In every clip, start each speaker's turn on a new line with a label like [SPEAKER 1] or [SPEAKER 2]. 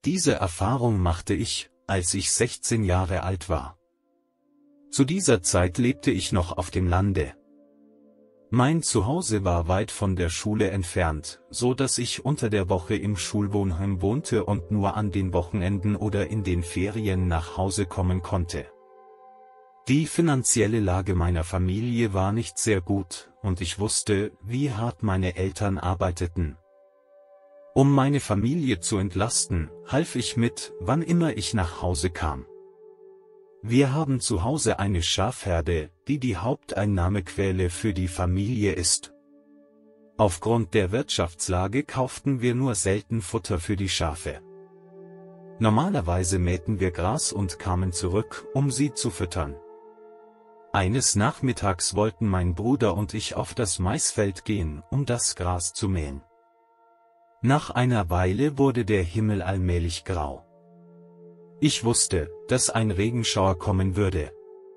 [SPEAKER 1] Diese Erfahrung machte ich, als ich 16 Jahre alt war. Zu dieser Zeit lebte ich noch auf dem Lande. Mein Zuhause war weit von der Schule entfernt, so dass ich unter der Woche im Schulwohnheim wohnte und nur an den Wochenenden oder in den Ferien nach Hause kommen konnte. Die finanzielle Lage meiner Familie war nicht sehr gut, und ich wusste, wie hart meine Eltern arbeiteten. Um meine Familie zu entlasten, half ich mit, wann immer ich nach Hause kam. Wir haben zu Hause eine Schafherde, die die Haupteinnahmequelle für die Familie ist. Aufgrund der Wirtschaftslage kauften wir nur selten Futter für die Schafe. Normalerweise mähten wir Gras und kamen zurück, um sie zu füttern. Eines Nachmittags wollten mein Bruder und ich auf das Maisfeld gehen, um das Gras zu mähen. Nach einer Weile wurde der Himmel allmählich grau. Ich wusste, dass ein Regenschauer kommen würde.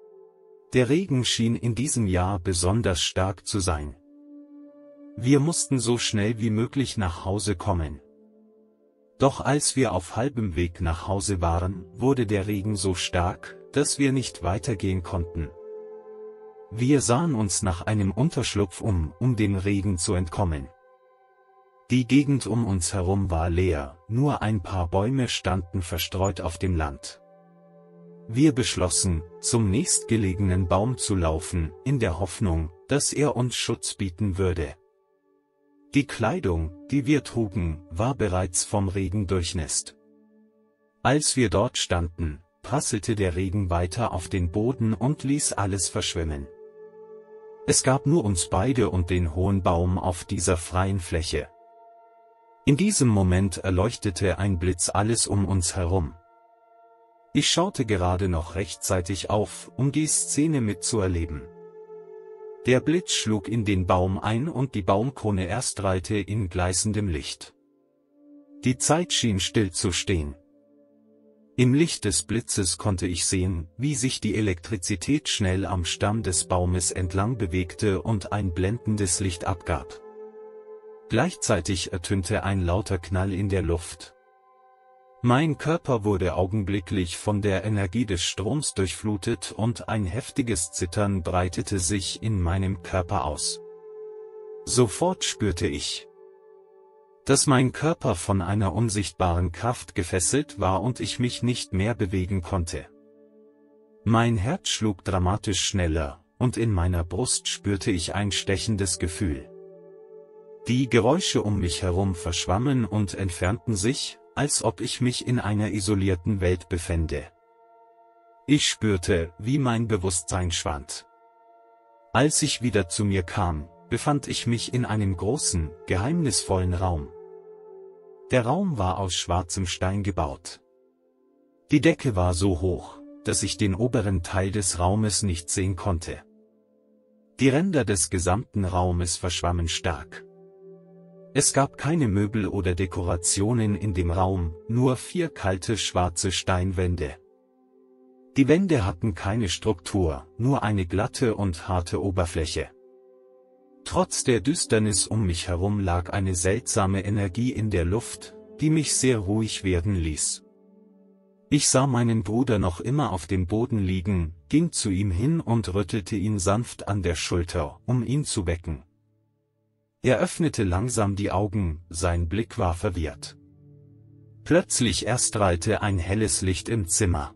[SPEAKER 1] Der Regen schien in diesem Jahr besonders stark zu sein. Wir mussten so schnell wie möglich nach Hause kommen. Doch als wir auf halbem Weg nach Hause waren, wurde der Regen so stark, dass wir nicht weitergehen konnten. Wir sahen uns nach einem Unterschlupf um dem Regen zu entkommen. Die Gegend um uns herum war leer, nur ein paar Bäume standen verstreut auf dem Land. Wir beschlossen, zum nächstgelegenen Baum zu laufen, in der Hoffnung, dass er uns Schutz bieten würde. Die Kleidung, die wir trugen, war bereits vom Regen durchnässt. Als wir dort standen, prasselte der Regen weiter auf den Boden und ließ alles verschwimmen. Es gab nur uns beide und den hohen Baum auf dieser freien Fläche. In diesem Moment erleuchtete ein Blitz alles um uns herum. Ich schaute gerade noch rechtzeitig auf, um die Szene mitzuerleben. Der Blitz schlug in den Baum ein und die Baumkrone erstrahlte in gleißendem Licht. Die Zeit schien still zu stehen. Im Licht des Blitzes konnte ich sehen, wie sich die Elektrizität schnell am Stamm des Baumes entlang bewegte und ein blendendes Licht abgab. Gleichzeitig ertönte ein lauter Knall in der Luft. Mein Körper wurde augenblicklich von der Energie des Stroms durchflutet und ein heftiges Zittern breitete sich in meinem Körper aus. Sofort spürte ich, dass mein Körper von einer unsichtbaren Kraft gefesselt war und ich mich nicht mehr bewegen konnte. Mein Herz schlug dramatisch schneller, und in meiner Brust spürte ich ein stechendes Gefühl. Die Geräusche um mich herum verschwammen und entfernten sich, als ob ich mich in einer isolierten Welt befände. Ich spürte, wie mein Bewusstsein schwand. Als ich wieder zu mir kam, befand ich mich in einem großen, geheimnisvollen Raum. Der Raum war aus schwarzem Stein gebaut. Die Decke war so hoch, dass ich den oberen Teil des Raumes nicht sehen konnte. Die Ränder des gesamten Raumes verschwammen stark. Es gab keine Möbel oder Dekorationen in dem Raum, nur 4 kalte schwarze Steinwände. Die Wände hatten keine Struktur, nur eine glatte und harte Oberfläche. Trotz der Düsternis um mich herum lag eine seltsame Energie in der Luft, die mich sehr ruhig werden ließ. Ich sah meinen Bruder noch immer auf dem Boden liegen, ging zu ihm hin und rüttelte ihn sanft an der Schulter, um ihn zu wecken. Er öffnete langsam die Augen, sein Blick war verwirrt. Plötzlich erstrahlte ein helles Licht im Zimmer.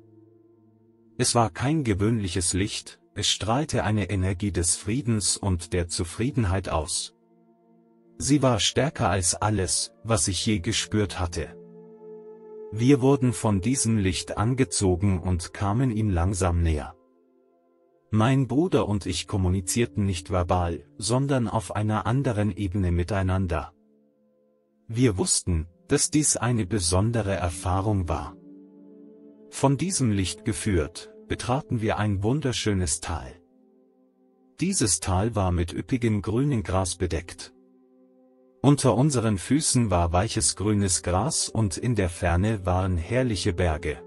[SPEAKER 1] Es war kein gewöhnliches Licht, es strahlte eine Energie des Friedens und der Zufriedenheit aus. Sie war stärker als alles, was ich je gespürt hatte. Wir wurden von diesem Licht angezogen und kamen ihm langsam näher. Mein Bruder und ich kommunizierten nicht verbal, sondern auf einer anderen Ebene miteinander. Wir wussten, dass dies eine besondere Erfahrung war. Von diesem Licht geführt, betraten wir ein wunderschönes Tal. Dieses Tal war mit üppigem grünen Gras bedeckt. Unter unseren Füßen war weiches grünes Gras und in der Ferne waren herrliche Berge.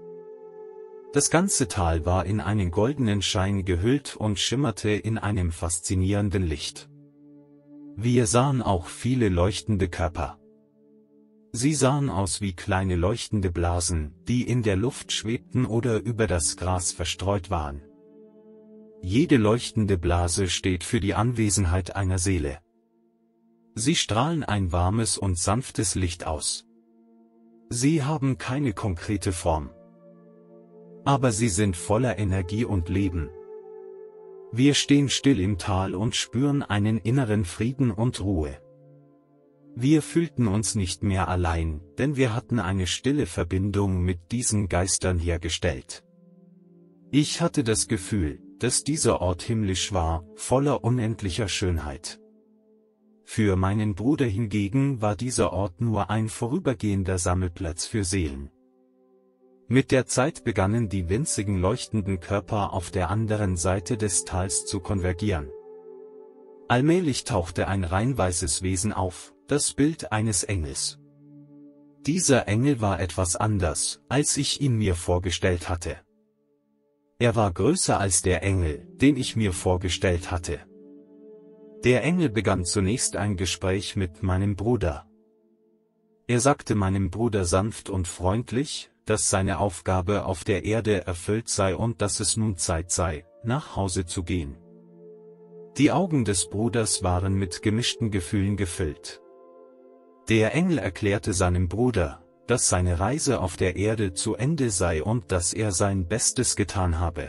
[SPEAKER 1] Das ganze Tal war in einen goldenen Schein gehüllt und schimmerte in einem faszinierenden Licht. Wir sahen auch viele leuchtende Körper. Sie sahen aus wie kleine leuchtende Blasen, die in der Luft schwebten oder über das Gras verstreut waren. Jede leuchtende Blase steht für die Anwesenheit einer Seele. Sie strahlen ein warmes und sanftes Licht aus. Sie haben keine konkrete Form. Aber sie sind voller Energie und Leben. Wir stehen still im Tal und spüren einen inneren Frieden und Ruhe. Wir fühlten uns nicht mehr allein, denn wir hatten eine stille Verbindung mit diesen Geistern hergestellt. Ich hatte das Gefühl, dass dieser Ort himmlisch war, voller unendlicher Schönheit. Für meinen Bruder hingegen war dieser Ort nur ein vorübergehender Sammelplatz für Seelen. Mit der Zeit begannen die winzigen leuchtenden Körper auf der anderen Seite des Tals zu konvergieren. Allmählich tauchte ein rein weißes Wesen auf, das Bild eines Engels. Dieser Engel war etwas anders, als ich ihn mir vorgestellt hatte. Er war größer als der Engel, den ich mir vorgestellt hatte. Der Engel begann zunächst ein Gespräch mit meinem Bruder. Er sagte meinem Bruder sanft und freundlich, dass seine Aufgabe auf der Erde erfüllt sei und dass es nun Zeit sei, nach Hause zu gehen. Die Augen des Bruders waren mit gemischten Gefühlen gefüllt. Der Engel erklärte seinem Bruder, dass seine Reise auf der Erde zu Ende sei und dass er sein Bestes getan habe.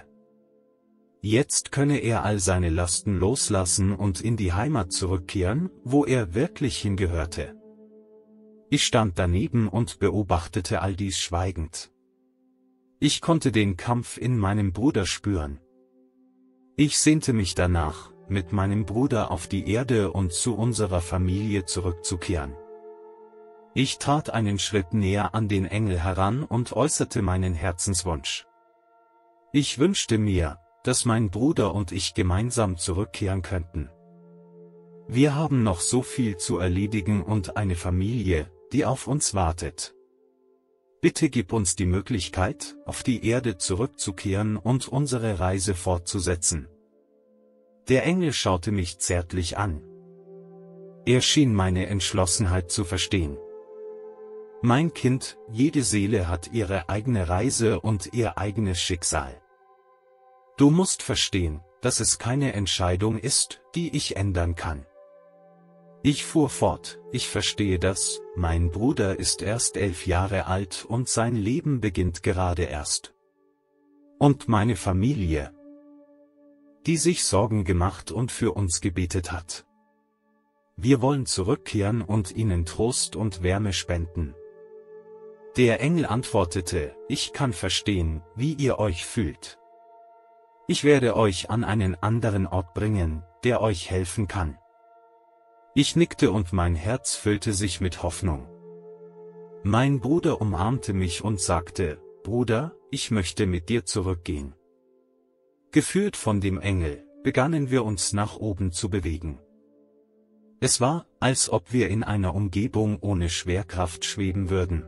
[SPEAKER 1] Jetzt könne er all seine Lasten loslassen und in die Heimat zurückkehren, wo er wirklich hingehörte. Ich stand daneben und beobachtete all dies schweigend. Ich konnte den Kampf in meinem Bruder spüren. Ich sehnte mich danach, mit meinem Bruder auf die Erde und zu unserer Familie zurückzukehren. Ich trat einen Schritt näher an den Engel heran und äußerte meinen Herzenswunsch. Ich wünschte mir, dass mein Bruder und ich gemeinsam zurückkehren könnten. Wir haben noch so viel zu erledigen und eine Familie, die auf uns wartet. Bitte gib uns die Möglichkeit, auf die Erde zurückzukehren und unsere Reise fortzusetzen. Der Engel schaute mich zärtlich an. Er schien meine Entschlossenheit zu verstehen. Mein Kind, jede Seele hat ihre eigene Reise und ihr eigenes Schicksal. Du musst verstehen, dass es keine Entscheidung ist, die ich ändern kann. Ich fuhr fort, ich verstehe das, mein Bruder ist erst 11 Jahre alt und sein Leben beginnt gerade erst. Und meine Familie, die sich Sorgen gemacht und für uns gebetet hat. Wir wollen zurückkehren und ihnen Trost und Wärme spenden. Der Engel antwortete, ich kann verstehen, wie ihr euch fühlt. Ich werde euch an einen anderen Ort bringen, der euch helfen kann. Ich nickte und mein Herz füllte sich mit Hoffnung. Mein Bruder umarmte mich und sagte, Bruder, ich möchte mit dir zurückgehen. Geführt von dem Engel, begannen wir uns nach oben zu bewegen. Es war, als ob wir in einer Umgebung ohne Schwerkraft schweben würden.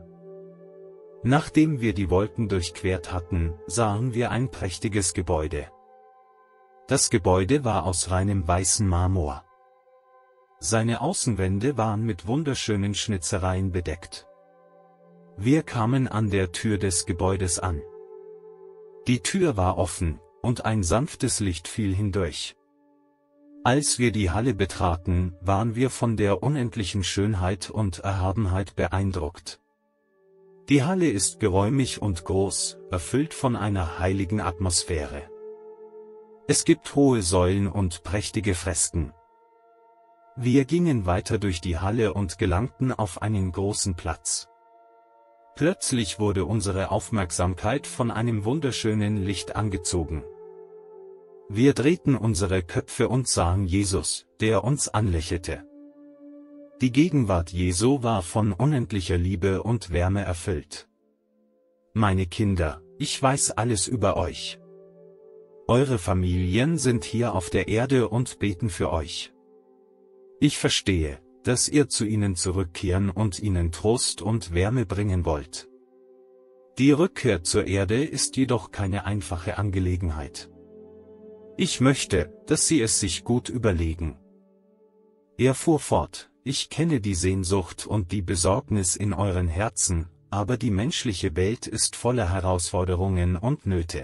[SPEAKER 1] Nachdem wir die Wolken durchquert hatten, sahen wir ein prächtiges Gebäude. Das Gebäude war aus reinem weißen Marmor. Seine Außenwände waren mit wunderschönen Schnitzereien bedeckt. Wir kamen an der Tür des Gebäudes an. Die Tür war offen, und ein sanftes Licht fiel hindurch. Als wir die Halle betraten, waren wir von der unendlichen Schönheit und Erhabenheit beeindruckt. Die Halle ist geräumig und groß, erfüllt von einer heiligen Atmosphäre. Es gibt hohe Säulen und prächtige Fresken. Wir gingen weiter durch die Halle und gelangten auf einen großen Platz. Plötzlich wurde unsere Aufmerksamkeit von einem wunderschönen Licht angezogen. Wir drehten unsere Köpfe und sahen Jesus, der uns anlächelte. Die Gegenwart Jesu war von unendlicher Liebe und Wärme erfüllt. Meine Kinder, ich weiß alles über euch. Eure Familien sind hier auf der Erde und beten für euch. Ich verstehe, dass ihr zu ihnen zurückkehren und ihnen Trost und Wärme bringen wollt. Die Rückkehr zur Erde ist jedoch keine einfache Angelegenheit. Ich möchte, dass sie es sich gut überlegen. Er fuhr fort, ich kenne die Sehnsucht und die Besorgnis in euren Herzen, aber die menschliche Welt ist voller Herausforderungen und Nöte.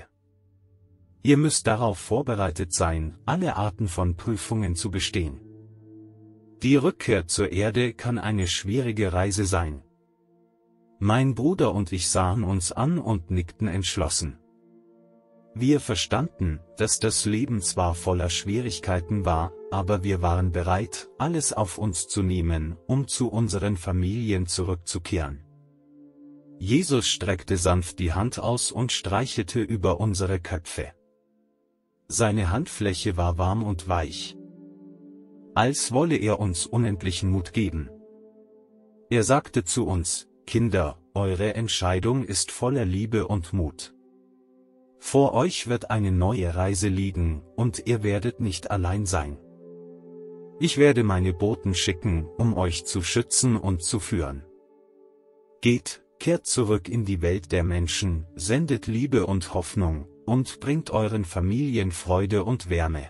[SPEAKER 1] Ihr müsst darauf vorbereitet sein, alle Arten von Prüfungen zu bestehen. Die Rückkehr zur Erde kann eine schwierige Reise sein. Mein Bruder und ich sahen uns an und nickten entschlossen. Wir verstanden, dass das Leben zwar voller Schwierigkeiten war, aber wir waren bereit, alles auf uns zu nehmen, um zu unseren Familien zurückzukehren. Jesus streckte sanft die Hand aus und streichelte über unsere Köpfe. Seine Handfläche war warm und weich, als wolle er uns unendlichen Mut geben. Er sagte zu uns: Kinder, eure Entscheidung ist voller Liebe und Mut. Vor euch wird eine neue Reise liegen, und ihr werdet nicht allein sein. Ich werde meine Boten schicken, um euch zu schützen und zu führen. Geht, kehrt zurück in die Welt der Menschen, sendet Liebe und Hoffnung, und bringt euren Familien Freude und Wärme.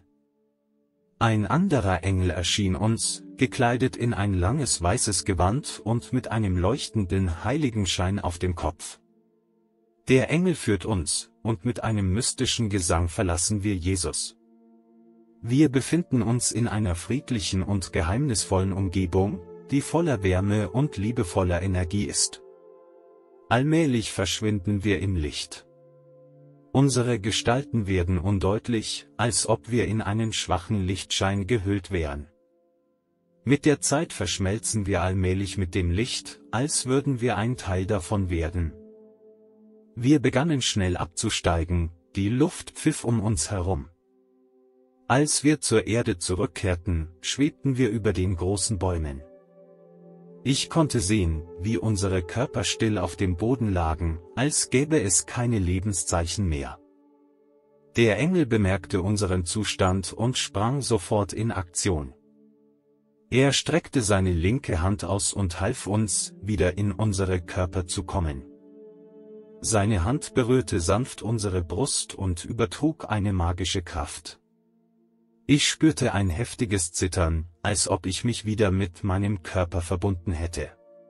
[SPEAKER 1] Ein anderer Engel erschien uns, gekleidet in ein langes weißes Gewand und mit einem leuchtenden Heiligenschein auf dem Kopf. Der Engel führt uns, und mit einem mystischen Gesang verlassen wir Jesus. Wir befinden uns in einer friedlichen und geheimnisvollen Umgebung, die voller Wärme und liebevoller Energie ist. Allmählich verschwinden wir im Licht. Unsere Gestalten werden undeutlich, als ob wir in einen schwachen Lichtschein gehüllt wären. Mit der Zeit verschmelzen wir allmählich mit dem Licht, als würden wir ein Teil davon werden. Wir begannen schnell abzusteigen, die Luft pfiff um uns herum. Als wir zur Erde zurückkehrten, schwebten wir über den großen Bäumen. Ich konnte sehen, wie unsere Körper still auf dem Boden lagen, als gäbe es keine Lebenszeichen mehr. Der Engel bemerkte unseren Zustand und sprang sofort in Aktion. Er streckte seine linke Hand aus und half uns, wieder in unsere Körper zu kommen. Seine Hand berührte sanft unsere Brust und übertrug eine magische Kraft. Ich spürte ein heftiges Zittern, als ob ich mich wieder mit meinem Körper verbunden hätte.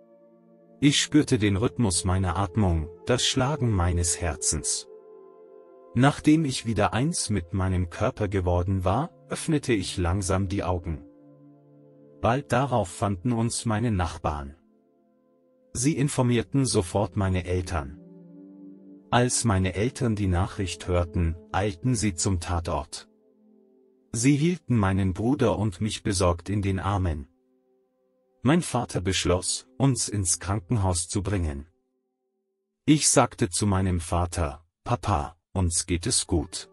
[SPEAKER 1] Ich spürte den Rhythmus meiner Atmung, das Schlagen meines Herzens. Nachdem ich wieder eins mit meinem Körper geworden war, öffnete ich langsam die Augen. Bald darauf fanden uns meine Nachbarn. Sie informierten sofort meine Eltern. Als meine Eltern die Nachricht hörten, eilten sie zum Tatort. Sie hielten meinen Bruder und mich besorgt in den Armen. Mein Vater beschloss, uns ins Krankenhaus zu bringen. Ich sagte zu meinem Vater: Papa, uns geht es gut.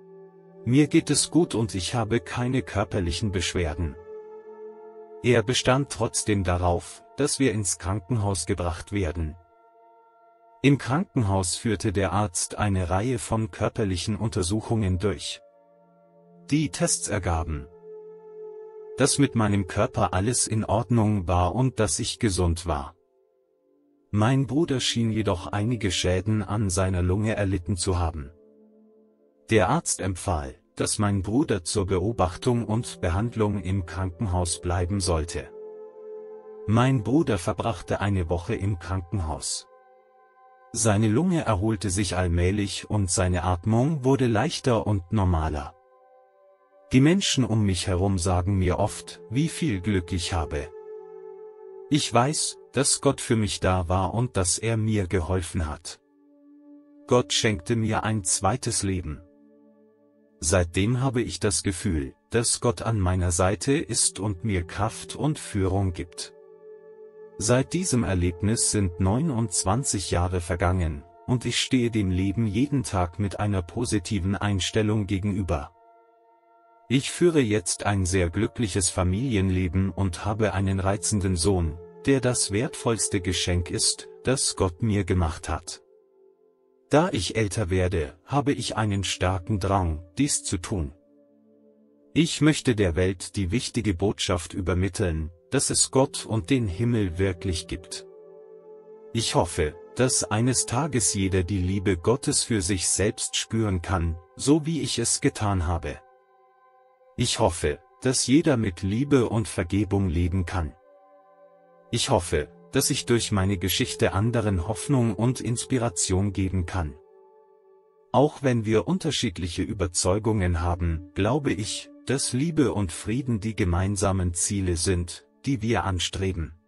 [SPEAKER 1] Mir geht es gut und ich habe keine körperlichen Beschwerden. Er bestand trotzdem darauf, dass wir ins Krankenhaus gebracht werden. Im Krankenhaus führte der Arzt eine Reihe von körperlichen Untersuchungen durch. Die Tests ergaben, dass mit meinem Körper alles in Ordnung war und dass ich gesund war. Mein Bruder schien jedoch einige Schäden an seiner Lunge erlitten zu haben. Der Arzt empfahl, dass mein Bruder zur Beobachtung und Behandlung im Krankenhaus bleiben sollte. Mein Bruder verbrachte eine Woche im Krankenhaus. Seine Lunge erholte sich allmählich und seine Atmung wurde leichter und normaler. Die Menschen um mich herum sagen mir oft, wie viel Glück ich habe. Ich weiß, dass Gott für mich da war und dass er mir geholfen hat. Gott schenkte mir ein zweites Leben. Seitdem habe ich das Gefühl, dass Gott an meiner Seite ist und mir Kraft und Führung gibt. Seit diesem Erlebnis sind 29 Jahre vergangen, und ich stehe dem Leben jeden Tag mit einer positiven Einstellung gegenüber. Ich führe jetzt ein sehr glückliches Familienleben und habe einen reizenden Sohn, der das wertvollste Geschenk ist, das Gott mir gemacht hat. Da ich älter werde, habe ich einen starken Drang, dies zu tun. Ich möchte der Welt die wichtige Botschaft übermitteln, dass es Gott und den Himmel wirklich gibt. Ich hoffe, dass eines Tages jeder die Liebe Gottes für sich selbst spüren kann, so wie ich es getan habe. Ich hoffe, dass jeder mit Liebe und Vergebung leben kann. Ich hoffe, dass ich durch meine Geschichte anderen Hoffnung und Inspiration geben kann. Auch wenn wir unterschiedliche Überzeugungen haben, glaube ich, dass Liebe und Frieden die gemeinsamen Ziele sind, die wir anstreben.